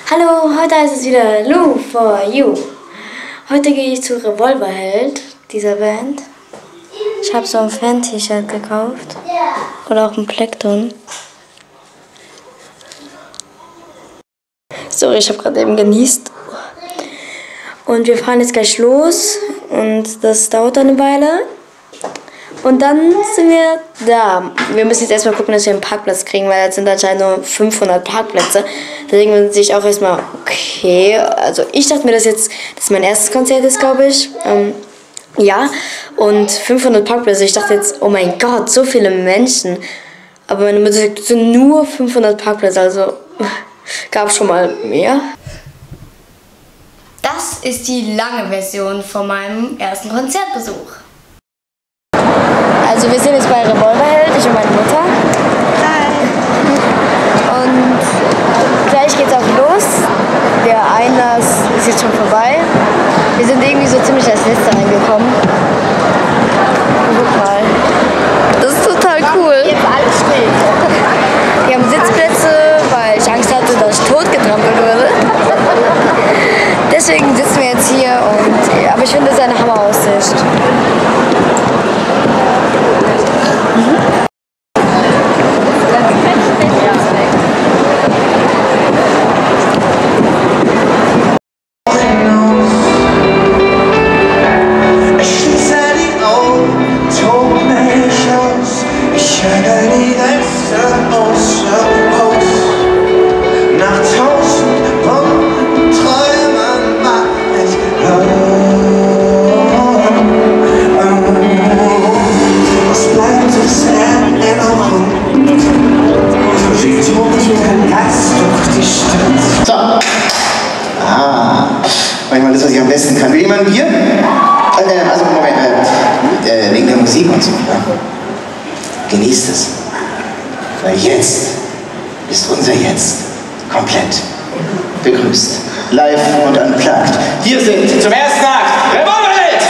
Hallo, heute ist es wieder Lou for You. Heute gehe ich zu Revolverheld, dieser Band. Ich habe so ein Fan-T-Shirt gekauft. Oder auch ein Plektron. Sorry, ich habe gerade eben genießt. Und wir fahren jetzt gleich los. Und das dauert dann eine Weile. Und dann sind wir da. Wir müssen jetzt erstmal gucken, dass wir einen Parkplatz kriegen, weil jetzt sind anscheinend nur 500 Parkplätze. Deswegen bin ich auch erstmal, okay. Also ich dachte mir, das mein erstes Konzert ist, glaube ich. Ja, und 500 Parkplätze. Ich dachte jetzt, oh mein Gott, so viele Menschen. Aber meine Mutter sagt, es sind nur 500 Parkplätze, also gab schon mal mehr. Das ist die lange Version von meinem ersten Konzertbesuch. Also wir sind jetzt bei Revolverheld, ich und meine Mutter. Hi. Und gleich geht's auch los. Der Einlass ist jetzt schon vorbei. Wir sind irgendwie so ziemlich als Letzte reingekommen. Guck mal. Das ist total cool. Jetzt alles steht. Wir haben Sitzplätze, weil ich Angst hatte, dass ich totgetrampelt würde. Deswegen sitzen wir jetzt hier aber ich finde, das ist eine Hammeraussicht. Manchmal das, was ich am besten kann. Will jemand ein Bier? Also Moment, wegen der Musik und so. Ja? Genießt es. Weil jetzt ist unser Jetzt komplett begrüßt. Live und unplugged. Hier sind zum ersten Akt Revolverheld!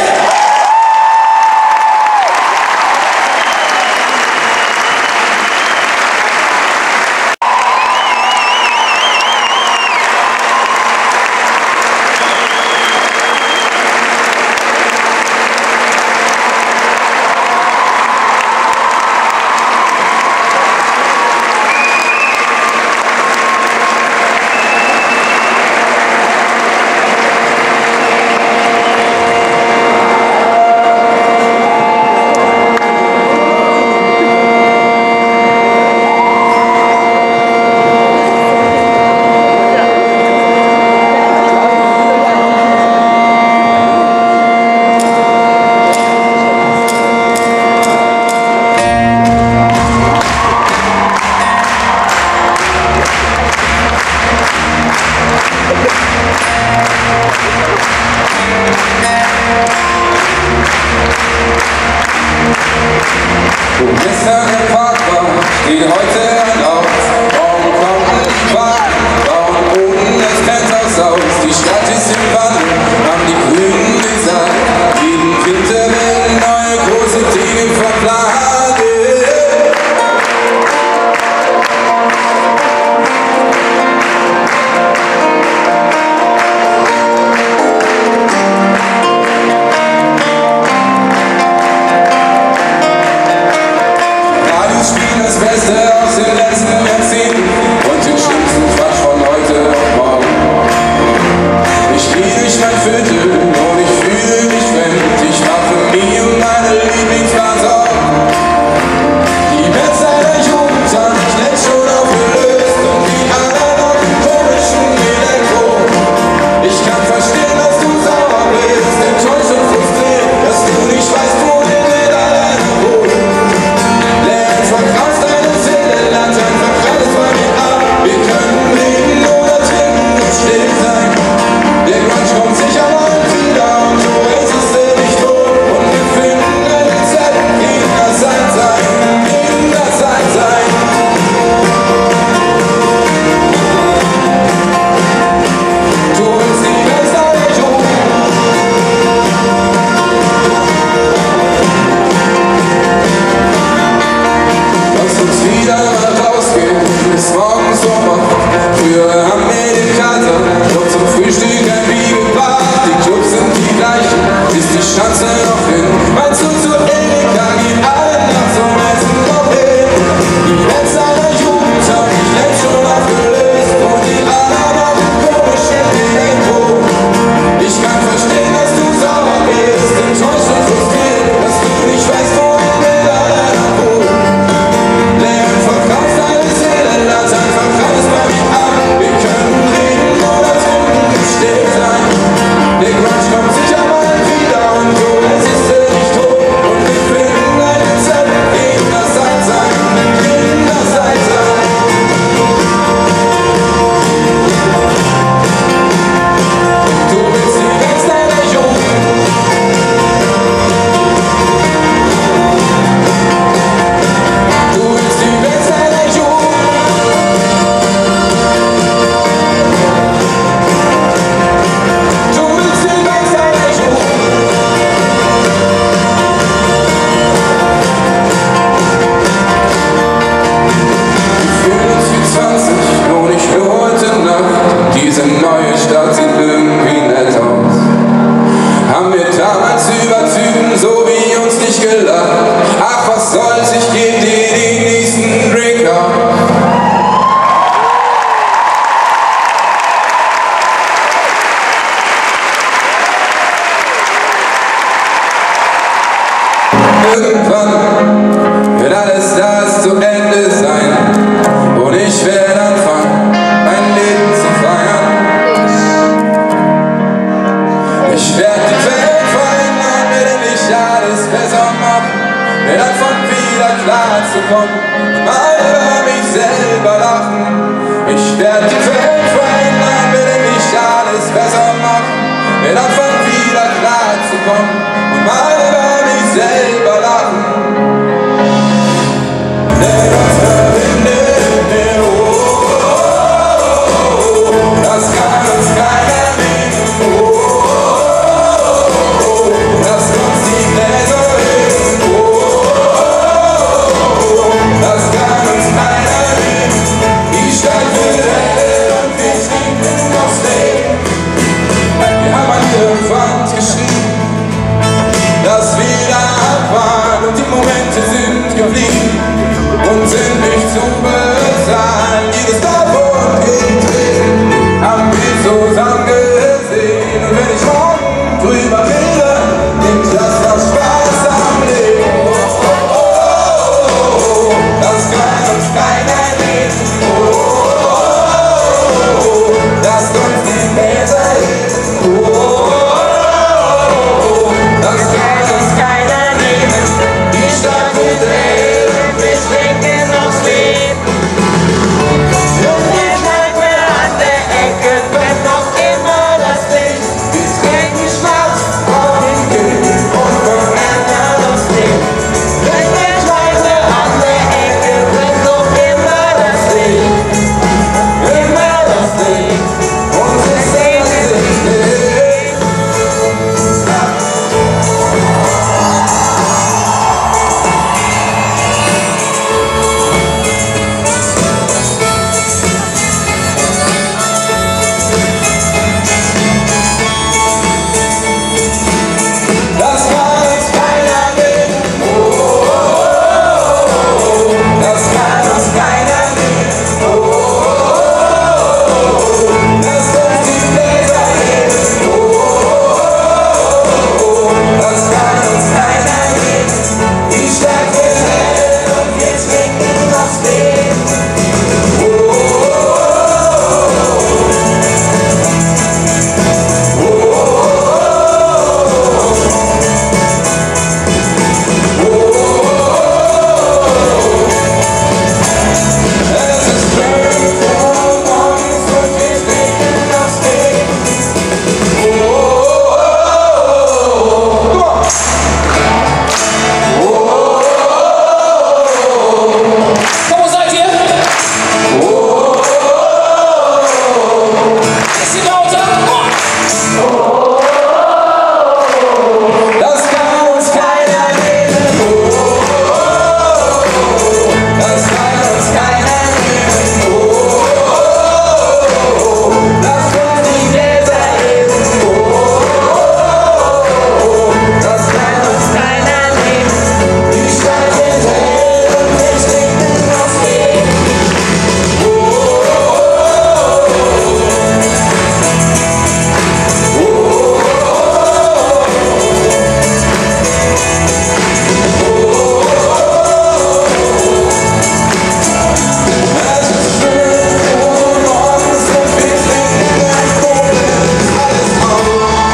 irgendwann wird alles das zu Ende sein und ich werde anfangen, mein Leben zu feiern. Ich werde die Welt verändern, werde nicht alles besser machen, werde anfangen wieder klar zu kommen und mal über mich selber lachen. Ich werde die Welt verändern, werde nicht alles besser machen, werde anfangen wieder klar zu kommen und mal über mich selber lachen. Denn was verbindet mir, das kann uns keiner nehmen. Das uns die Gläser heben, das kann uns keiner nehmen. Die Stadt wird hell und wir trinken aufs Leben. Wir haben an ihre Wand geschrieben, dass wir da waren und die Momente sind geblieben und sind nicht zu bezahlen. Jedes Dorf und jeden Tränen haben wir zusammen gesehen. Und wenn ich morgen drüber rede, nimmt das Spaß am Leben. Das kann uns keiner nehmen. Lasst uns die Gläser heben. Das kann uns keiner nehmen. Die Stadt wird hell und wir trinken aufs Leben. Und der Kneipe an der Ecke brennt noch immer das Licht. Wir trinken schwarz auf den König und verändern das Leben. Und der Kneipe an der Ecke brennt noch immer das Licht. Immer das Licht. Und wir sehen sich nicht. Das kann uns keiner nehmen. Das kann uns keiner nehmen. Lasst uns die Gläser heben. Das kann uns keiner nehmen. Die Stadt wird hell und wir trinken aufs Leben. Es ist 12 Uhr morgens und wir trinken aufs Leben. Wo seid ihr? Bisschen lauter. Das kann uns keiner nehmen. Das kann uns keiner nehmen. Lasst uns die Gläser heben. Das kann uns keiner nehmen. Die Stadt wird hell und wir trinken aufs Leben. Es ist 12 Uhr morgens und wir trinken ein Koblenz, alles auf.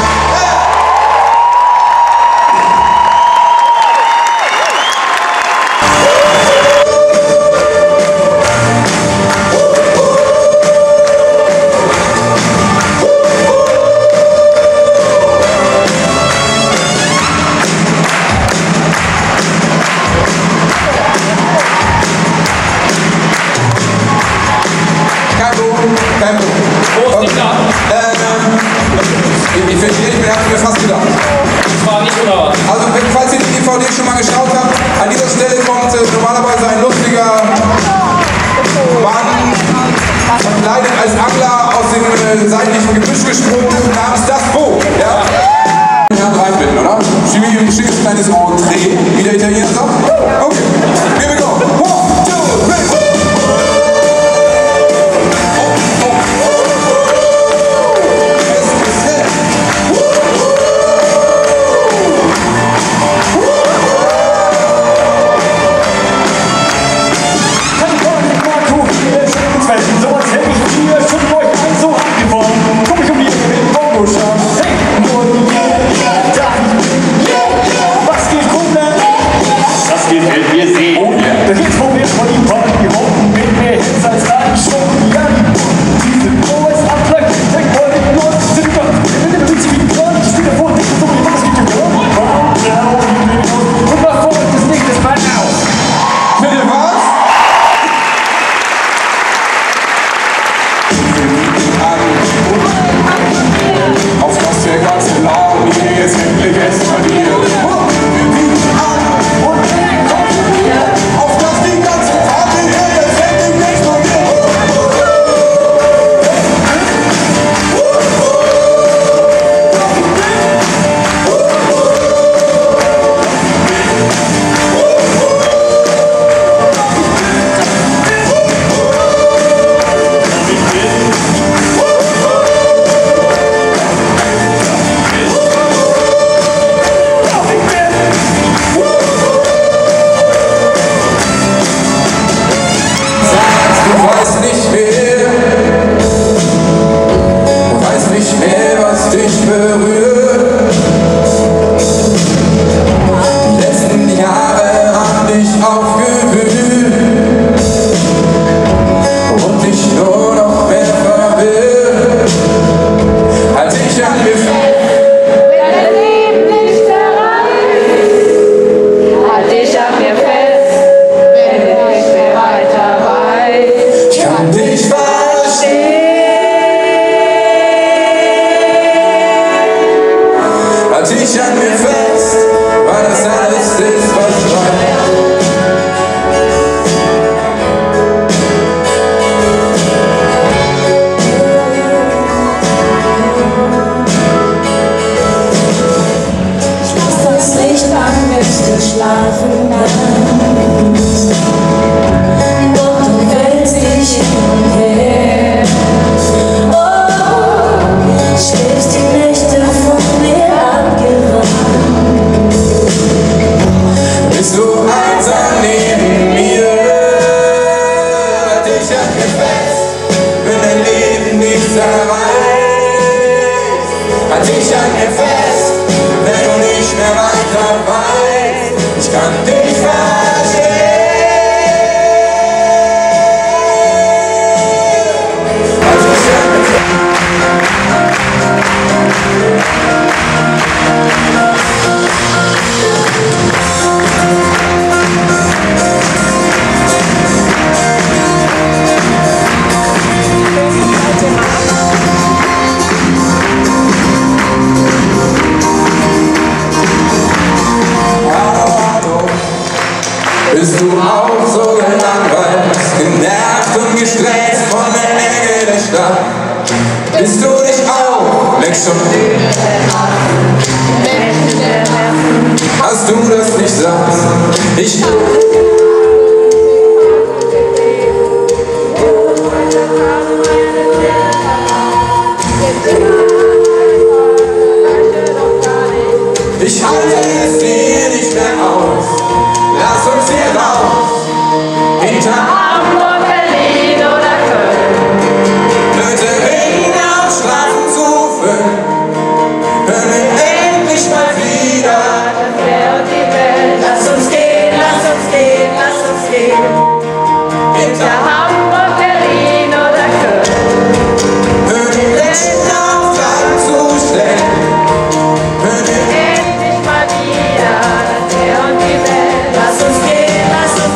Kein Problem, kein Problem. Wo ist die Karte? Ich verstehe, ich hab's mir fast gedacht. Das war nicht oder was? Also, falls ihr die DVD schon mal geschaut habt, an dieser Stelle kommt normalerweise ein lustiger Mann, verkleidet als Angler aus dem seitlichen Gebüsch gesprungen, namens Das Bo. Ja? Herrn reinbinden, oder? Schickes kleines Entree, wie der Italiener sagt. Okay, here we go. 1, 2, 3. Auf dass der ganze Laden hier jetzt endlich eskaliert. Wir bieten an und kontrollieren. Auf dass die ganze Party hier jetzt endlich explodiert. Was dich berührt. Die letzten Jahre haben dich aufgewühlt und dich nur noch mehr verwirrt. Halt dich an mir fest, wenn dein Leben nicht erreicht. Halt dich an mir fest, wenn du nicht mehr weiter weißt. ich kann dich verstehen. Halt dich an mir fest, weil das alles ist, was bleibt. Ich lass das Licht an, bis du schlafen kannst. Doch du wälzt dich hin und her. Oh, schläfst die Nächte von mir abgewandt. Bist du einsam neben mir? Halt dich an mir fest, wenn dein Leben nichts erreicht. Halt dich an mir fest, wenn du nicht mehr weiter weißt. Ich kann dich verstehen. Halt dich an mir fest. Bist du auch so gelangweilt, genervt und gestresst von der Enge der Stadt? Bist du nicht auch weg schon? Hast du das nicht satt? Ich halte es dir nicht mehr aus. Lass uns hier raus. Hinter Hamburg, Berlin oder Köln. Leute reden auf Straßen zu füllen. Hören wir endlich mal wieder. Das Meer und die Welt. Lass uns gehen, lass uns gehen, lass uns gehen. Hinter Hamburg, Berlin oder Köln. hören wir Menschen auf Straßen zu stellen. Hören wir Endlich mal wieder das Meer und die Welt. Lass uns gehen, lass uns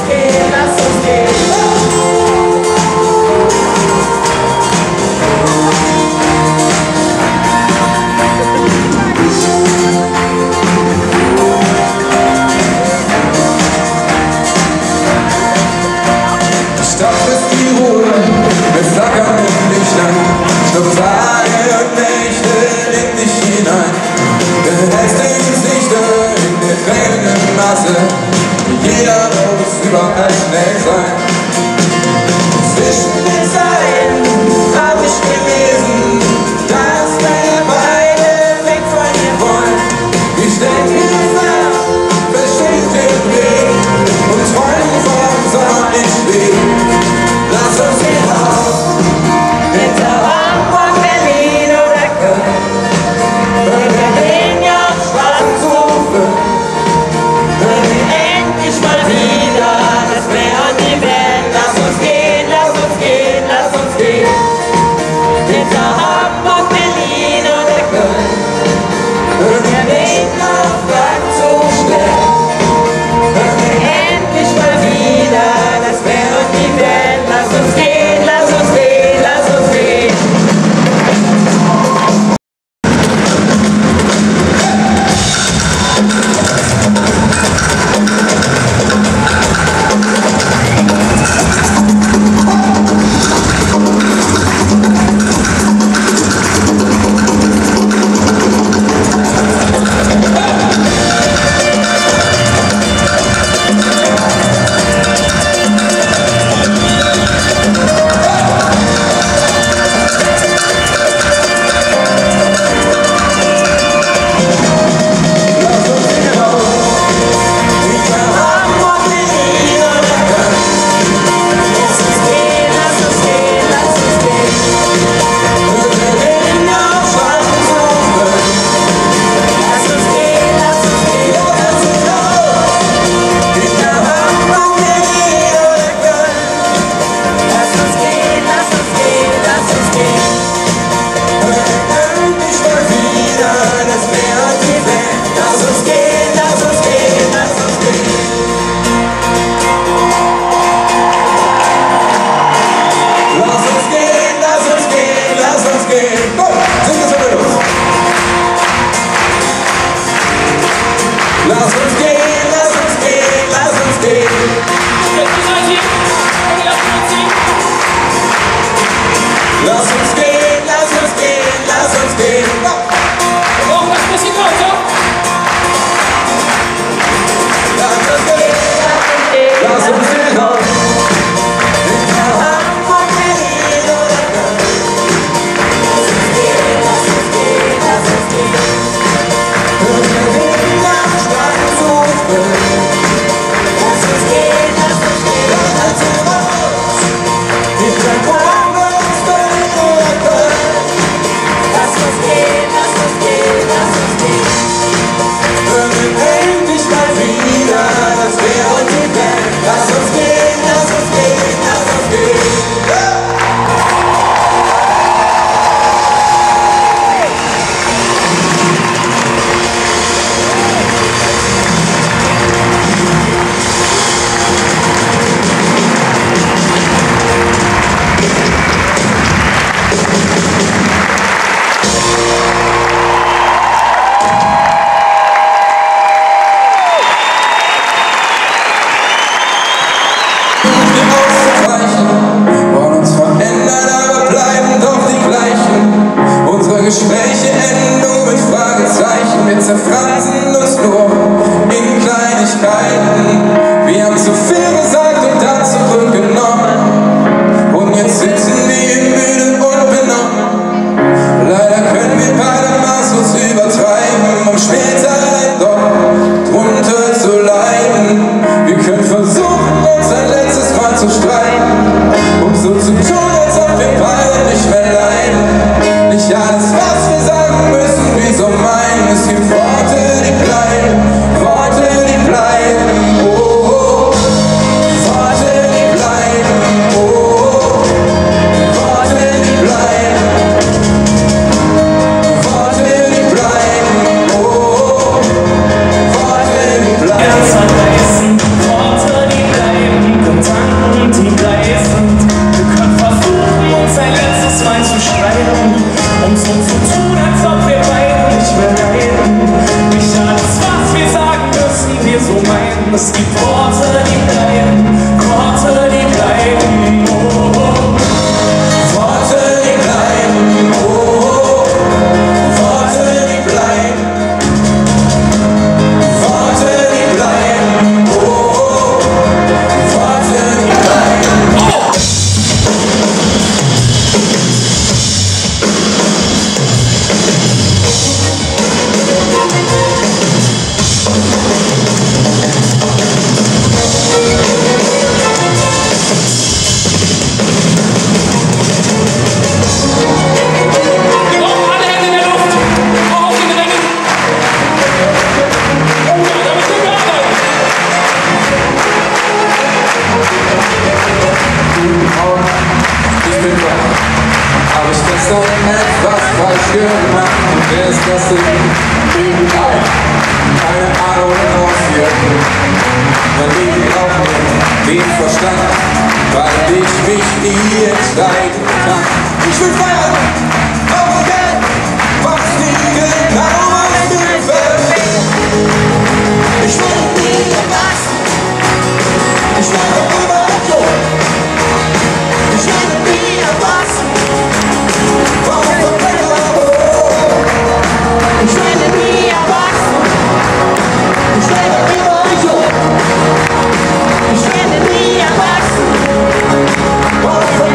Unsere Gespräche enden nur mit Fragezeichen. Wir zerfransen uns nur in Kleinigkeiten. Wir haben zu viel gesagt und dann zurückgenommen. Und jetzt sitzen wir hier müde und benommen. Leider können wir beide maßlos übertreiben, um später dann doch drunter zu leiden. Wir können versuchen, uns ein letztes Mal zu streiten, um so zu tun, als ob wir beide nicht mehr leiden. Nicht alles, was wir sagen müssen, wir so meinen. Es gibt Worte, die bleiben, Worte, die bleiben, oh, oh. Worte, die bleiben, oh, oh. Worte, die bleiben, Worte, die bleiben, oh, oh. Worte, die bleiben. Worte, die bleiben, Gedanken, die bleiben. Wir können versuchen, uns ein letztes Mal zu streiten, um so zu tun, als ob wir beide nicht mehr leiden. Nicht alles, was wir sagen müssen, wir so meinen. Es gibt Worte, die bleiben, Worte, die bleiben, oh, oh. Worte, die bleiben, oh, oh. Worte, die bleiben. Worte, die bleiben, oh, oh. Worte, die bleiben. Alle Hände in der Luft. Auch auf den Rängen. Oh ja, damit können wir arbeiten. Ich bin wach, hab ich gestern etwas falsch gemacht? Und wer ist das denn? Überall. Keine Ahnung, was wir tun. Mein Leben braucht mir den Verstand, weil ich mich nie entscheiden kann. Ich will feiern, aber Geld, was nie genau was mir gefällt. Ich will nie wachsen, ich will immer so. Ich werde nie erwachsen. Warum ich werde nie erwachsen. Ich werde immer so. Ich werde nie erwachsen. Warum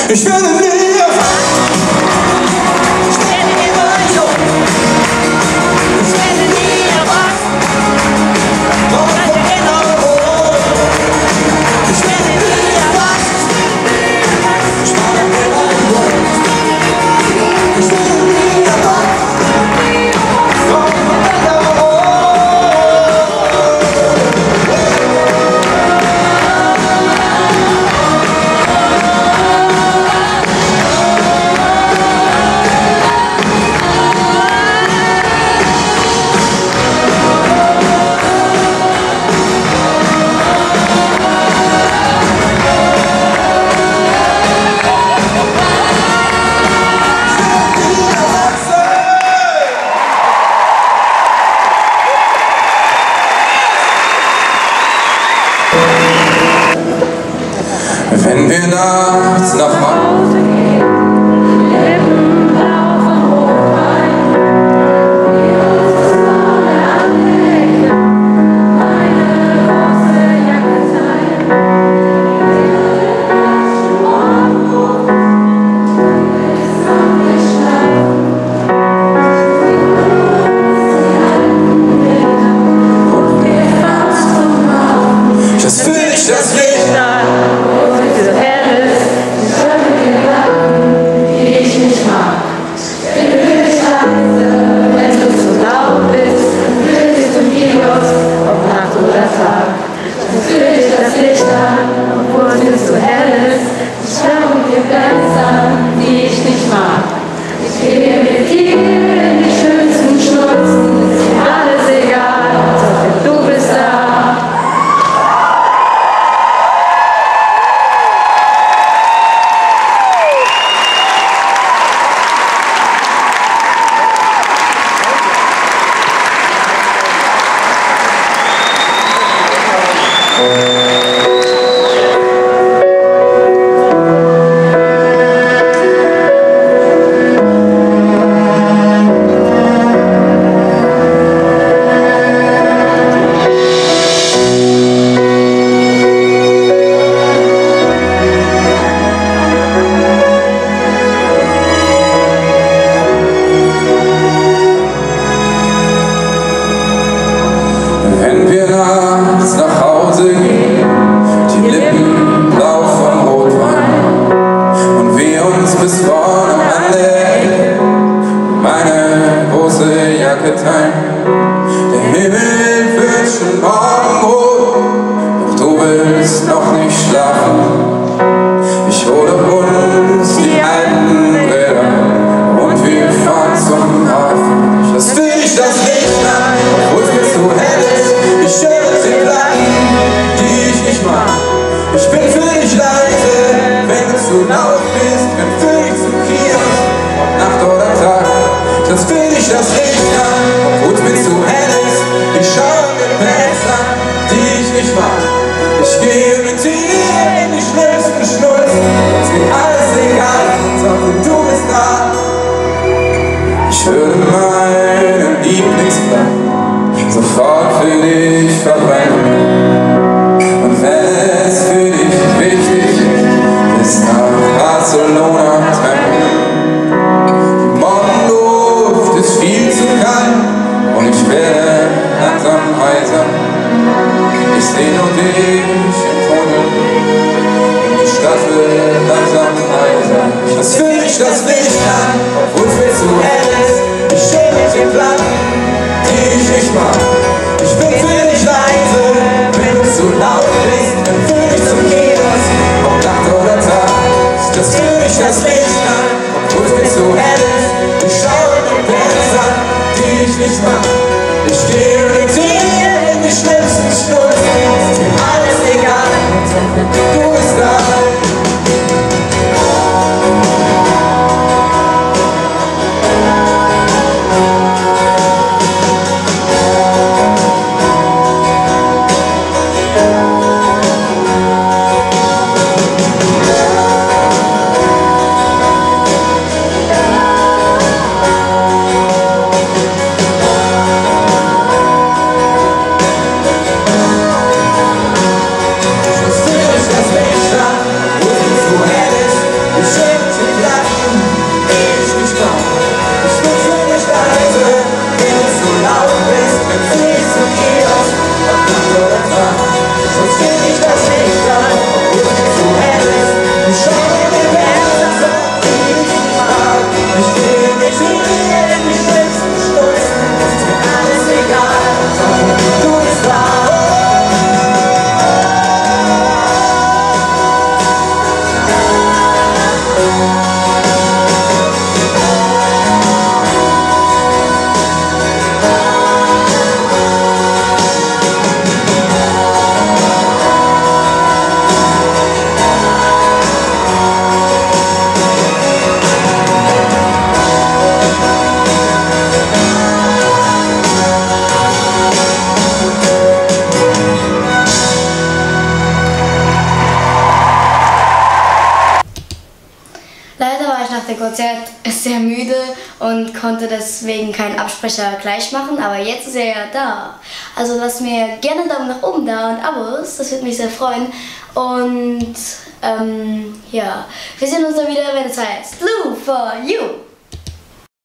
Ich werde nie erfahren. Ich werde immer jung. Ich werde nie erwachsen. Und Erinnerung. Ich werde nie erwachsen. Ich werde immer jung. Ich werde nie erwachsen. Und Erinnerung. Wenn wir nachts nach Hause gehen, Lippenblau von Rotwein, wir uns das Blaue anlegen, meine große Jacke teilen, bis am nicht schlafen, und wir fahren zum Hafen. Das will ich, das Licht an. Das Licht an, obwohl es so hell ist. Ich schaue dir Bands an, die ich nicht mag. Ich gehe mit dir in die schönsten Stunden. Ist mir alles egal, Hauptsache du bist da. Wenn wir nachts nach Hause gehen, die Lippen blau von Rotwein und wir uns bis vorne an der Ecke meine große Jacke teilen. Der Himmel wird schon morgenrot, doch du willst noch nicht schlafen. Ich hole uns die alten Räder und wir fahren zum Hafen. Das will ich, das Licht an, obwohl es mir zu hell ist. Ich höre die Platten, die ich nicht mag. Ich bin für dich leise, wenn du zu laut bist. Bin für dich zum Kiosk, ob Nacht oder Tag. Das will ich, das Licht an, obwohl es mir zu hell ist. Ich schaue mir Bands an, die ich nicht mag. Ich gehe mit dir in die schlimmsten Schnulzen. Ist mir alles egal, Hauptsache du bist da. Ich würde meinen Lieblingsplan sofort für dich verbrennen. Und wenn es für dich wichtig ist, bis nach Barcelona trennen. Die Morgenluft ist viel zu kalt und ich werde langsam heiser. Ich seh nur dich im Tunnel und die Stadt wird langsam heiser. Das will ich, das Licht an, obwohl es mir zu hell ist. Ich stehe mit den Platten, die ich nicht mag. Ich bin für dich leise, wenn du zu laut bist. Bin für dich zum Kiosk, ob Nacht oder Tag. Das will ich, das Licht an, obwohl es mir zu hell ist. Ich schaue mir Bands an, die ich nicht mag. Ich gehe mit dir in die schlimmsten Stunden. Ist mir alles egal, du bist da. dem Konzert ist sehr müde und konnte deswegen keinen Absprecher gleich machen, aber jetzt ist er ja da. Also lasst mir gerne einen Daumen nach oben da und Abos, das würde mich sehr freuen. Und ja, wir sehen uns dann wieder, wenn es heißt Blue for You.